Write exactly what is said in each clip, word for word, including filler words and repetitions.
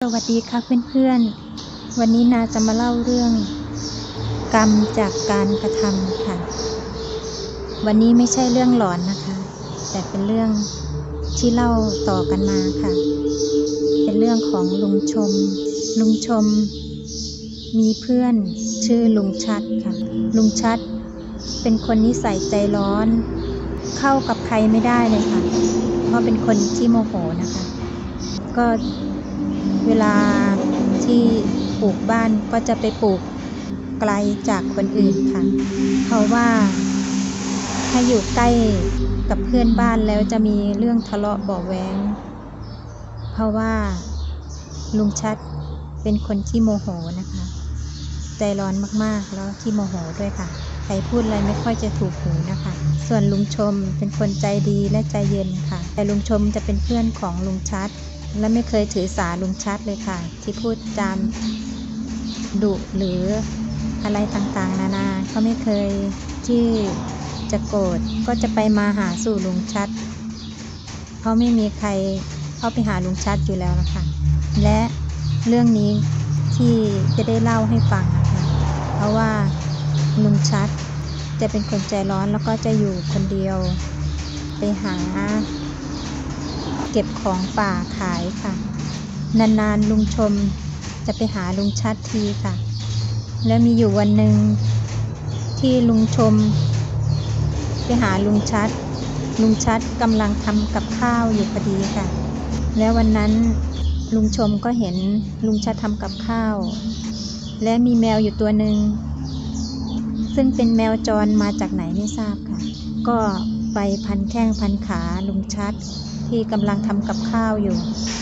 วัสดีค่ะเพื่อนๆวันนี้นาจะมาเล่าเรื่องกรรมจากการกระทำค่ะวันนี้ไม่ใช่เรื่องหลอนนะคะแต่เป็นเรื่องที่เล่าต่อกันมาค่ะเป็นเรื่องของลุงชมลุงชมมีเพื่อนชื่อลุงชัดค่ะลุงชัดเป็นคนนิสัยใจร้อนเข้ากับใครไม่ได้เลยค่ะเพราะเป็นคนที่โมโหนะคะก็เวลาที่ปลูกบ้านก็จะไปปลูกไกลจากคนอื่นค่ะเพราะว่าถ้าอยู่ใกล้กับเพื่อนบ้านแล้วจะมีเรื่องทะเลาะเบาะแว้งเพราะว่าลุงชัดเป็นคนที่โมโหนะคะใจร้อนมากๆแล้วที่โมโหด้วยค่ะใครพูดอะไรไม่ค่อยจะถูกหูนะคะส่วนลุงชมเป็นคนใจดีและใจเย็นค่ะแต่ลุงชมจะเป็นเพื่อนของลุงชัดและไม่เคยถือสาลุงชัดเลยค่ะที่พูดจามดุหรืออะไรต่างๆนานาเขาไม่เคยที่จะโกรธก็จะไปมาหาสู่ลุงชัดเพราะไม่มีใครเข้าไปหาลุงชัดอยู่แล้วนะคะและเรื่องนี้ที่จะได้เล่าให้ฟังนะคะเพราะว่าลุงชัดจะเป็นคนใจร้อนแล้วก็จะอยู่คนเดียวไปหาเก็บของป่าขายค่ะนานๆลุงชมจะไปหาลุงชัดทีค่ะแล้วมีอยู่วันหนึ่งที่ลุงชมไปหาลุงชัดลุงชัดกำลังทำกับข้าวอยู่พอดีค่ะแล้ววันนั้นลุงชมก็เห็นลุงชัดทำกับข้าวและมีแมวอยู่ตัวหนึ่งซึ่งเป็นแมวจรมาจากไหนไม่ทราบค่ะก็ไปพันแข้งพันขาลุงชัดที่กำลังทำกับข้าวอยู่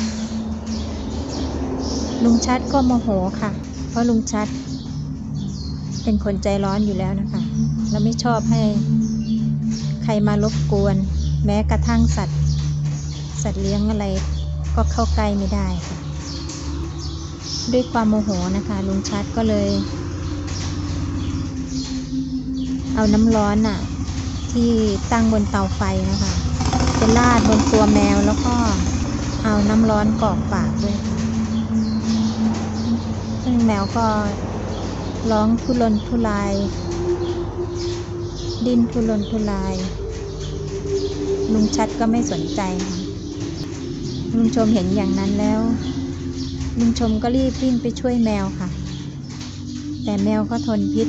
ลุงชัดก็โมโหค่ะเพราะลุงชัดเป็นคนใจร้อนอยู่แล้วนะคะและไม่ชอบให้ใครมารบกวนแม้กระทั่งสัตว์สัตว์เลี้ยงอะไรก็เข้าใกล้ไม่ได้ค่ะด้วยความโมโหนะคะลุงชัดก็เลยเอาน้ำร้อนน่ะที่ตั้งบนเตาไฟนะคะไปราดบนตัวแมวแล้วก็เอาน้ำร้อนกรอกปากด้วยค่ะซึ่งแมวก็ร้องทุรนทุรายดิ้นทุรนทุรายลุงชัดก็ไม่สนใจค่ะลุงชมเห็นอย่างนั้นแล้วลุงชมก็รีบวิ่งไปช่วยแมวค่ะแต่แมวก็ทนพิษ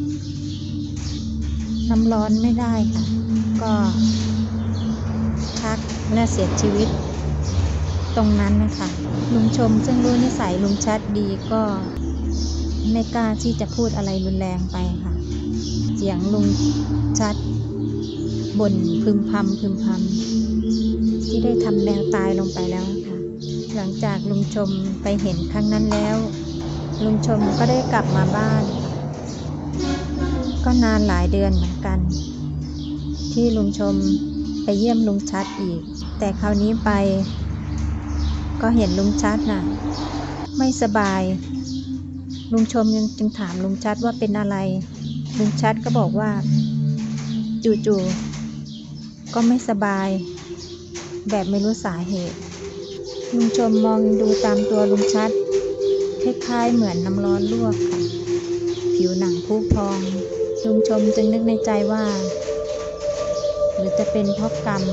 น้ำร้อนไม่ได้ค่ะก็ชักและเสียชีวิตตรงนั้นนะคะลุงชมซึ่งรู้นิสัยลุงชัดดีก็ไม่กล้าที่จะพูดอะไรรุนแรงไปค่ะเสียงลุงชัดบ่นพึมพำพึมพำที่ได้ทำแมวตายลงไปแล้วค่ะหลังจากลุงชมไปเห็นครั้งนั้นแล้วลุงชมก็ได้กลับมาบ้านก็นานหลายเดือนเหมือนกันที่ลุงชมไปเยี่ยมลุงชัดอีกแต่คราวนี้ไปก็เห็นลุงชัดน่ะไม่สบายลุงชมจึงถามลุงชัดว่าเป็นอะไรลุงชัดก็บอกว่าจู่ๆก็ไม่สบายแบบไม่รู้สาเหตุลุงชมมองดูตามตัวลุงชัดคล้ายๆเหมือนน้ำร้อนลวกค่ะผิวหนังพุพองลุงชมจึงนึกในใจว่าหรือจะเป็นเพราะกรรม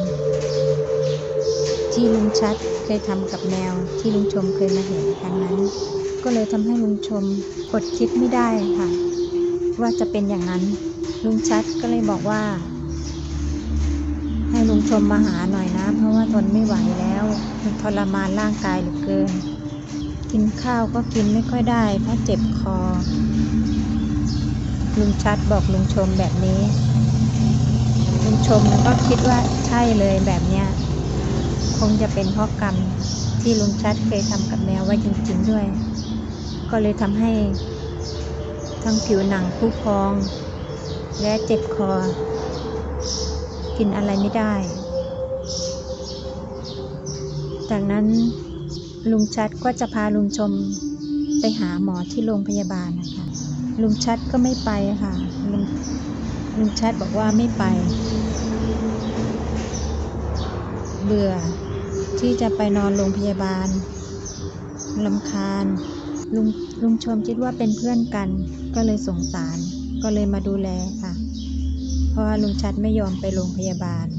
ที่ลุงชัดเคยทำกับแมวที่ลุงชมเคยมาเห็นครั้งนั้นก็เลยทำให้ลุงชมอดคิดไม่ได้ค่ะว่าจะเป็นอย่างนั้นลุงชัดก็เลยบอกว่าให้ลุงชมมาหาหน่อยนะเพราะว่าทนไม่ไหวแล้วมันทรมานร่างกายเหลือเกินกินข้าวก็กินไม่ค่อยได้เพราะเจ็บคอลุงชัดบอกลุงชมแบบนี้ลุงชมก็คิดว่าใช่เลยแบบเนี้ยคงจะเป็นเพราะกรรมที่ลุงชัดเคยทำกับแมวไว้จริงๆด้วยก็เลยทำให้ทั้งผิวหนังพุพองและเจ็บคอกินอะไรไม่ได้จากนั้นลุงชัดก็จะพาลุงชมไปหาหมอที่โรงพยาบาลนะคะลุงชัดก็ไม่ไปค่ะลุงลุงชัดบอกว่าไม่ไปเบื่อที่จะไปนอนโรงพยาบาลรำคาญลุงลุงชมคิดว่าเป็นเพื่อนกันก็เลยสงสารก็เลยมาดูแลค่ะ เพราะว่าลุงชัดไม่ยอมไปโรงพยาบาล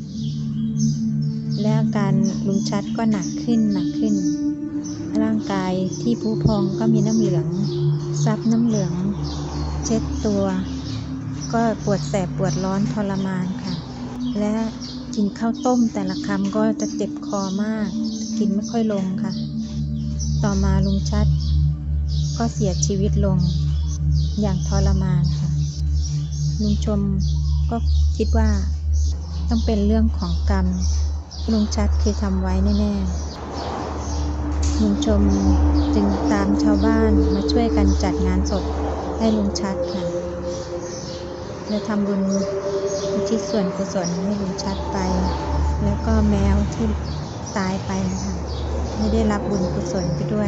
และอาการลุงชัดก็หนักขึ้นหนักขึ้นร่างกายที่พุพองก็มีน้ำเหลืองซับน้ำเหลืองเช็ดตัวก็ปวดแสบปวดร้อนทรมานค่ะและกินข้าวต้มแต่ละคำก็จะเจ็บคอมากกินไม่ค่อยลงค่ะต่อมาลุงชัดก็เสียชีวิตลงอย่างทรมานค่ะลุงชมก็คิดว่าต้องเป็นเรื่องของกรรมลุงชัดเคยทำไว้แน่ๆลุงชมจึงตามชาวบ้านมาช่วยกันจัดงานศพให้ลุงชัดค่ะและทำบุญอุทิศส่วนกุศลให้ลุงชัดไปแล้วก็แมวที่ตายไปนะคะไม่ได้รับบุญกุศลไปด้วย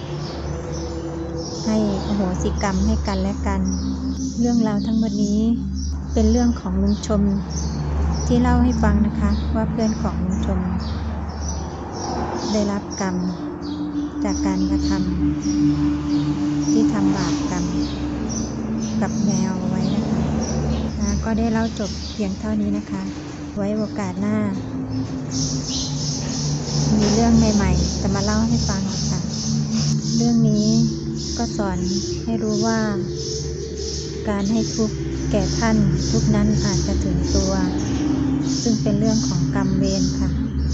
ให้อโหสิกรรมให้กันและกันเรื่องราวทั้งหมดนี้เป็นเรื่องของลุงชมที่เล่าให้ฟังนะคะว่าเพื่อนของลุงชมได้รับกรรมจากการกระทำที่ทำบาปกรรมกับแมวไว้นะคะนะก็ได้เล่าจบเพียงเท่านี้นะคะไว้โอกาสหน้ามีเรื่องใหม่ๆจะมาเล่าให้ฟังค่ะเรื่องนี้ก็สอนให้รู้ว่าการให้ทุกข์แก่ท่านทุกนั้นอาจจะถึงตัวซึ่งเป็นเรื่องของกรรมเวรค่ะ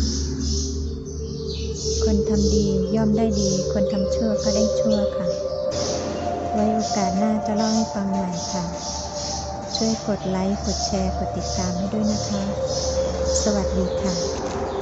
คนทำดีย่อมได้ดีคนทำชั่วก็ได้ชั่วค่ะไว้โอกาสหน้าจะเล่าให้ฟังใหม่ค่ะช่วยกดไลค์กดแชร์กดติดตามให้ด้วยนะคะสวัสดีค่ะ